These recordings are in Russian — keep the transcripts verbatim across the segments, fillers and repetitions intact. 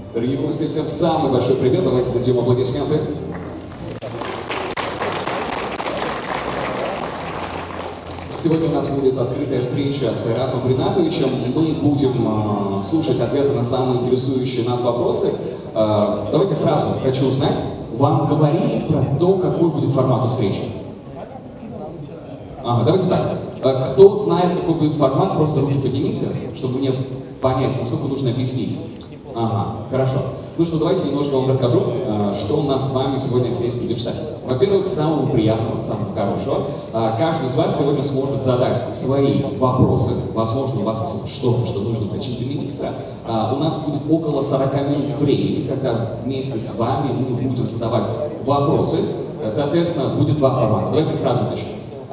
Дорогие гости, всем самый большой привет. Давайте дадим аплодисменты. Сегодня у нас будет открытая встреча с Айратом Ринатовичем. Мы будем э, слушать ответы на самые интересующие нас вопросы. Э, давайте сразу хочу узнать, вам говорили про то, какой будет формат у встречи? Ага, давайте так. Э, кто знает, какой будет формат, просто руки поднимите, чтобы мне понять, насколько нужно объяснить. Ага, хорошо. Ну что, давайте немножко вам расскажу, что у нас с вами сегодня здесь будет ждать. Во-первых, самого приятного, самого хорошего. Каждый из вас сегодня сможет задать свои вопросы. Возможно, у вас есть что-то, что нужно уточнить у министра. У нас будет около сорока минут времени, когда вместе с вами мы будем задавать вопросы. Соответственно, будет два формата. Давайте сразу начнем.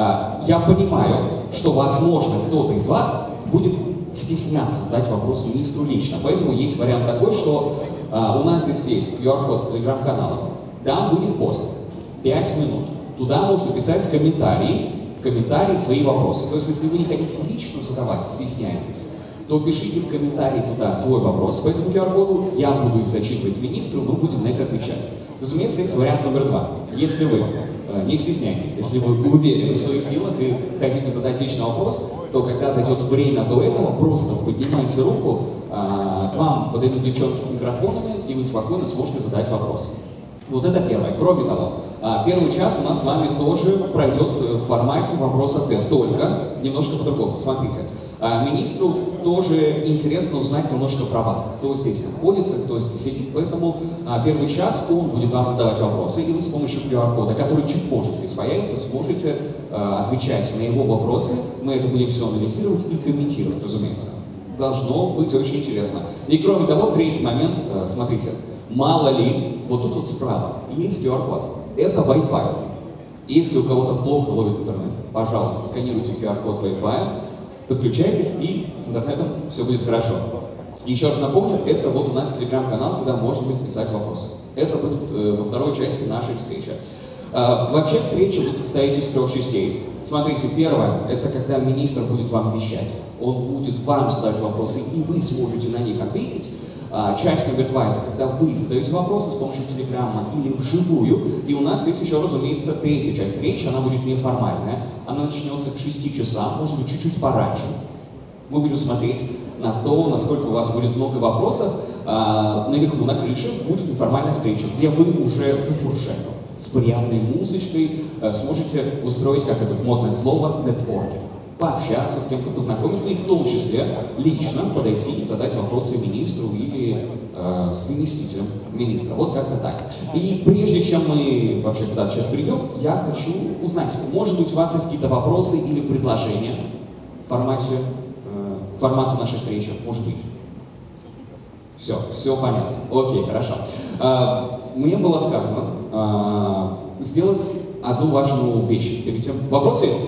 Я понимаю, что, возможно, кто-то из вас будет стесняться задать вопрос министру лично. Поэтому есть вариант такой, что а, у нас здесь есть ку ар код с телеграм-каналом. Там будет пост. пять минут. Туда можно писать комментарии, в комментарии свои вопросы. То есть, если вы не хотите лично задавать, стесняетесь, то пишите в комментарии туда свой вопрос по этому ку ар коду. Я буду их зачитывать министру, мы будем на это отвечать. Разумеется, есть вариант номер два. Если вы э, не стесняетесь, если вы уверены в своих силах и хотите задать личный вопрос, то когда дойдет время до этого, просто поднимайте руку, э, к вам подойдут девчонки с микрофонами, и вы спокойно сможете задать вопрос. Вот это первое. Кроме того, э, первый час у нас с вами тоже пройдет в формате вопрос-ответ, только немножко по-другому. Смотрите. Министру тоже интересно узнать немножко про вас, кто здесь находится, кто здесь сидит. Поэтому а, первый час он будет вам задавать вопросы, и вы с помощью ку ар кода, который чуть позже здесь появится, сможете а, отвечать на его вопросы. Мы это будем все анализировать и комментировать, разумеется. Должно быть очень интересно. И кроме того, третий момент, а, смотрите, мало ли, вот тут вот справа есть ку ар код, это Wi-Fi. Если у кого-то плохо ловит интернет, пожалуйста, сканируйте ку ар код с Wi-Fi. Подключайтесь, и с интернетом все будет хорошо. Еще раз напомню, это вот у нас телеграм-канал, куда можно будет писать вопросы. Это будет э, во второй части нашей встречи. Э, вообще встреча будет состоять из трех частей. Смотрите, первое, это когда министр будет вам вещать. Он будет вам задать вопросы, и вы сможете на них ответить. А, часть номер два, это когда вы задаете вопросы с помощью телеграмма или вживую. И у нас есть еще, разумеется, третья часть речи, она будет неформальная. Она начнется к шести часам, может быть, чуть-чуть пораньше. Мы будем смотреть на то, насколько у вас будет много вопросов. А, наверху, на крыше, будет неформальная встреча, где вы уже с фуршетом, с приятной музычкой а, сможете устроить, как это модное слово, нетворкинг. Пообщаться с кем-то, познакомиться и в том числе лично подойти и задать вопросы министру или э, заместителю министра. Вот как-то так. И прежде чем мы вообще куда-то сейчас придем, я хочу узнать, может быть, у вас есть какие-то вопросы или предложения в формате, э, формату нашей встречи? Может быть. Все, все понятно. Окей, хорошо. Э, мне было сказано э, сделать одну важную вещь перед тем. Вопрос есть?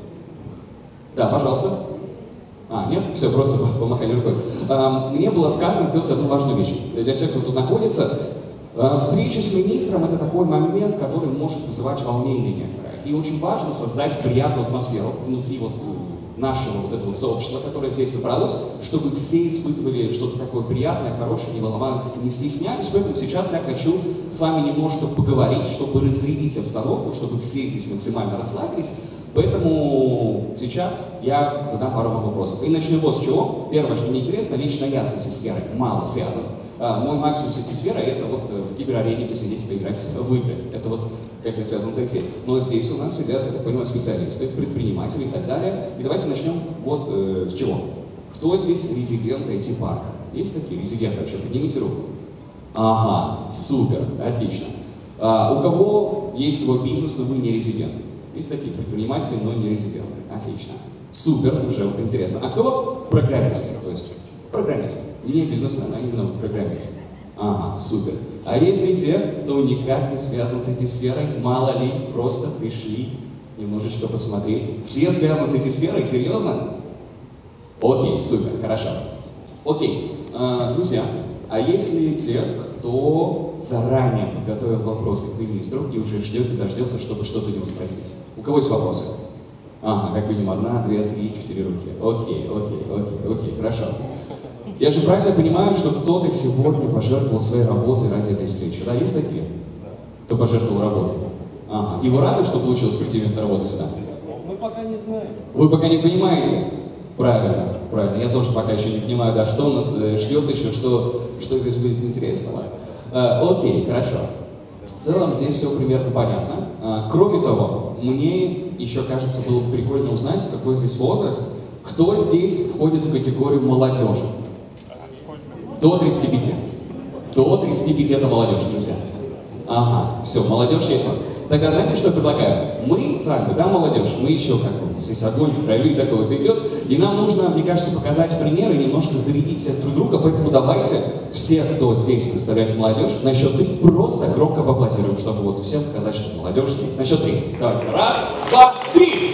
Да, пожалуйста. А, нет? Все, просто помахали рукой. Мне было сказано сделать одну важную вещь. Для всех, кто тут находится, встреча с министром – это такой момент, который может вызывать волнение некоторое. И очень важно создать приятную атмосферу внутри вот нашего вот этого сообщества, которое здесь собралось, чтобы все испытывали что-то такое приятное, хорошее, не волновались, не стеснялись. Поэтому сейчас я хочу с вами немножко поговорить, чтобы разрядить обстановку, чтобы все здесь максимально расслабились. Поэтому сейчас я задам пару вопросов. И начну вот с чего. Первое, что мне интересно, лично я с этой сферой мало связан. Мой максимум с этой сферой – это вот в киберарене посидеть и поиграть в игры. Это вот как я связан с этим. Но здесь у нас сидят, я так понимаю, специалисты, предприниматели и так далее. И давайте начнем вот э, с чего. Кто здесь резидент ай ти-парка? Есть такие резиденты вообще? Поднимите руку. Ага, супер, отлично. А, у кого есть свой бизнес, но вы не резидент? Есть такие предприниматели, но не резиденты. Отлично. Супер, уже вот интересно. А кто программист? То есть программист. Не бизнесмен, а именно программист. Ага, супер. А если те, кто никак не связан с этой сферой, мало ли, просто пришли немножечко посмотреть. Все связаны с этой сферой? Серьезно? Окей, супер, хорошо. Окей, а, друзья, а если те, кто заранее подготовил вопросы к министру и уже ждет и дождется, чтобы что-то у него спросить? У кого есть вопросы? Ага, как видим, одна, две, три, четыре руки. Окей, окей, окей, окей, хорошо. Я же правильно понимаю, что кто-то сегодня пожертвовал своей работой ради этой встречи. Да, есть такие? Кто пожертвовал работой? Ага. И вы рады, что получилось прийти вместо работы сюда? Мы пока не знаем. Вы пока не понимаете? Правильно, правильно. Я тоже пока еще не понимаю, да, что нас ждет еще, что, что здесь будет интересного. Э, окей, хорошо. В целом здесь все примерно понятно. Э, кроме того, мне еще кажется, было бы прикольно узнать, какой здесь возраст, кто здесь входит в категорию молодежи. До тридцати пяти. До тридцати пяти это молодежь, друзья. Ага, все, молодежь есть у нас. Тогда знаете, что я предлагаю? Мы с вами, да, молодежь, мы еще как бы, здесь огонь в крови такой вот идет, и нам нужно, мне кажется, показать примеры, немножко зарядить всех друг друга, поэтому давайте все, кто здесь представляет молодежь, на счет три просто громко поаплодируем, чтобы вот всем показать, что молодежь здесь. На счет три. Давайте. Раз, два, три!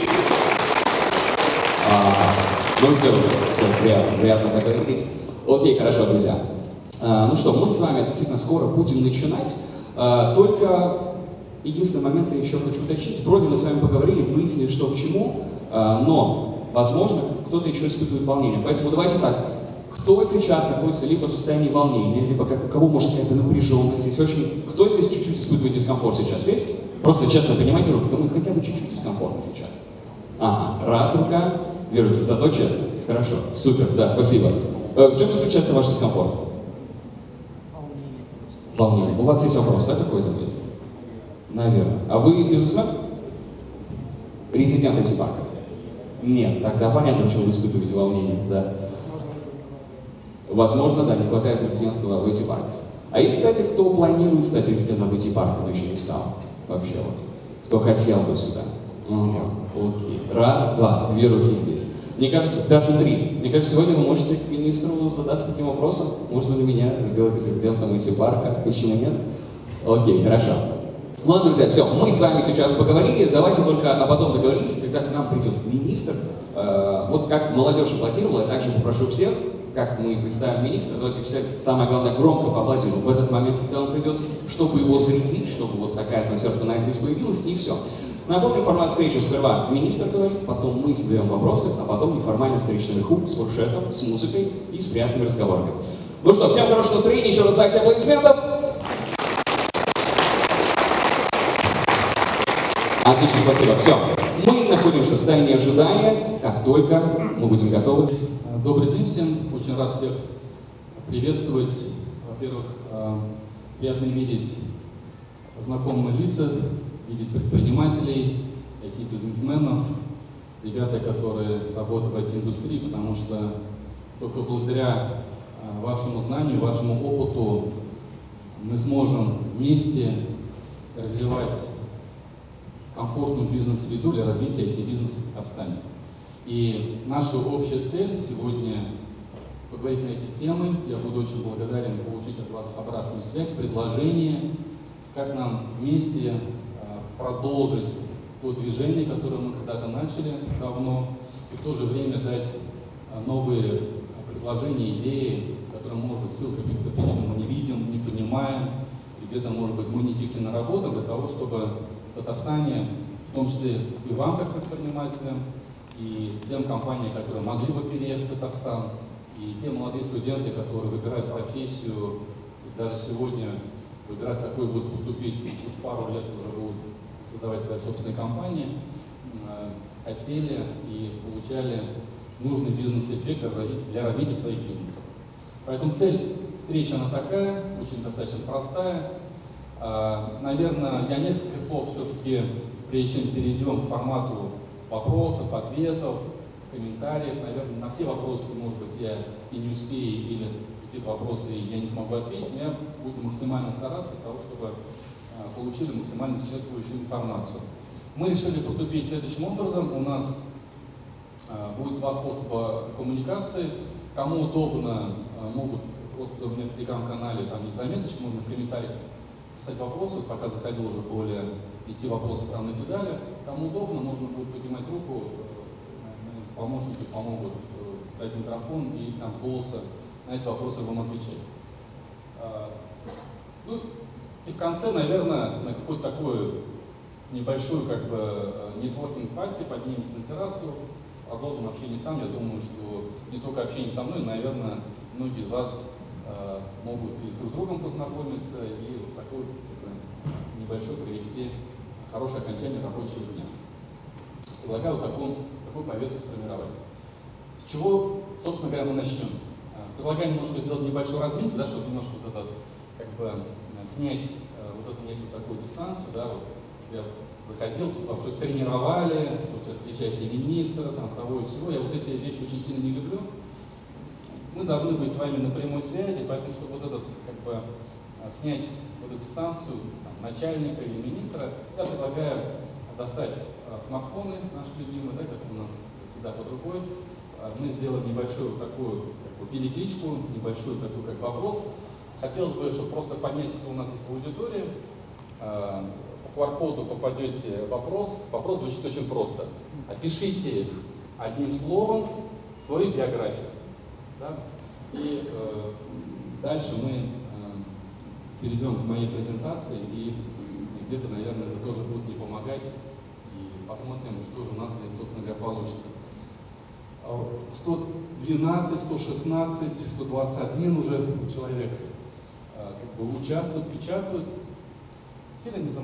А, ну все, все, приятно, приятно так говорить. Окей, хорошо, друзья. А, ну что, мы с вами относительно скоро будем начинать, а, только... Единственный момент я еще хочу уточнить. Вроде мы с вами поговорили, выяснили, что к чему, но, возможно, кто-то еще испытывает волнение. Поэтому давайте так. Кто сейчас находится либо в состоянии волнения, либо как, у кого может какая-то напряженность есть? В общем, кто здесь чуть-чуть испытывает дискомфорт сейчас? Есть? Просто честно понимаете руку, ну хотя бы чуть-чуть дискомфортно сейчас. Ага, раз рука, две руки, зато честно. Хорошо, супер, да, спасибо. В чем заключается ваш дискомфорт? Волнение. Волнение. У вас есть вопрос, да, какой-то будет? Наверное. А вы бизнесмен? Резидент эти парка? Нет, тогда понятно, почему вы испытываете волнение, да. Возможно, да, не хватает резидентства в эти парке. А есть, кстати, кто планирует стать резидентом в эти парка, но еще не стал? Вообще вот. Кто хотел бы сюда? Ага, окей. Раз, два, две руки здесь. Мне кажется, даже три. Мне кажется, сегодня вы можете к министру задаться таким вопросом, можно ли меня сделать резидентом эти парка? Почему нет? Окей, хорошо. Ладно, друзья, все, мы с вами сейчас поговорили, давайте только о потом договоримся, когда к нам придет министр. Э, вот как молодежь аплодировала, я также попрошу всех, как мы представим министра, давайте все, самое главное, громко поаплодируем в этот момент, когда он придет, чтобы его зарядить, чтобы вот такая атмосфера у нас здесь появилась, и все. Напомню, формат встречи: сперва министр говорит, потом мы задаем вопросы, а потом неформальная встреча наверху с фуршетом, с музыкой и с приятными разговорами. Ну что, всем хорошего настроения, еще раз дайте аплодисментов. Отлично, спасибо. Все. Мы находимся в состоянии ожидания. Как только мы будем готовы. Добрый день всем. Очень рад всех приветствовать. Во-первых, приятно видеть знакомые лица, видеть предпринимателей, ай ти-бизнесменов, ребята, которые работают в ай ти-индустрии, потому что только благодаря вашему знанию, вашему опыту мы сможем вместе развивать комфортную бизнес-среду для развития ай ти-бизнеса в Казахстане. И наша общая цель сегодня поговорить на эти темы. Я буду очень благодарен получить от вас обратную связь, предложение, как нам вместе продолжить то движение, которое мы когда-то начали давно, и в то же время дать новые предложения, идеи, которые, может быть, ссылкой по каким-то причинам мы не видим, не понимаем, и где-то, может быть, мы неэффективно работаем для того, чтобы в Татарстане, в том числе и вам, как предпринимателям, и тем компаниям, которые могли бы переехать в Татарстан, и те молодые студенты, которые выбирают профессию, и даже сегодня выбирают, какой будет поступить, и через пару лет уже будут создавать свои собственные компании, хотели и получали нужный бизнес-эффект для развития своих бизнесов. Поэтому цель встречи, она такая, очень достаточно простая. Наверное, я несколько слов все-таки, прежде чем перейдем к формату вопросов, ответов, комментариев. Наверное, на все вопросы, может быть, я и не успею, или какие-то вопросы я не смогу ответить, но я буду максимально стараться для того, чтобы получили максимально исчерпывающую информацию. Мы решили поступить следующим образом. У нас будет два способа коммуникации. Кому удобно, могут просто у меня в телеграм-канале, там есть заметочки, можно в комментариях писать вопросы, пока заходил уже более десяти вопросов там накидали. Кому удобно, можно будет поднимать руку, помощники помогут дать микрофон и там с голоса на эти вопросы вам отвечать. Ну, и в конце, наверное, на какую-то такую небольшую как бы нетворкинг-пати поднимемся на террасу, продолжим общение там. Я думаю, что не только общение со мной, наверное, многие из вас э, могут и друг с другом познакомиться, и вот такой как бы, небольшой привести хорошее окончание рабочего дня. Предлагаю такую, такую повестку сформировать. С чего, собственно говоря, мы начнем? Предлагаю немножко сделать небольшой размер, да, чтобы немножко вот этот, как бы, снять э, вот эту некую такую дистанцию, да, вот я выходил, тут вас что-то тренировали, что сейчас встречаете министра, там, того и всего, я вот эти вещи очень сильно не люблю. Мы должны быть с вами на прямой связи, поэтому, чтобы вот этот, как бы, снять вот эту дистанцию там, начальника или министра, я предлагаю достать а, смартфоны наши любимые, да, как у нас всегда под рукой. А, мы сделаем небольшую такую как бы, перекличку, небольшую такую как вопрос. Хотелось бы, чтобы просто понять, кто у нас есть в аудитории. А, по ку ар коду попадете вопрос. Вопрос звучит очень просто. Опишите одним словом свою биографию. Да? И э, дальше мы э, перейдем к моей презентации, и где-то, наверное, это тоже будет мне помогать, и посмотрим, что же у нас, собственно говоря, получится. сто двенадцать, сто шестнадцать, сто двадцать один уже человек э, как бы участвует, печатают. Сильно не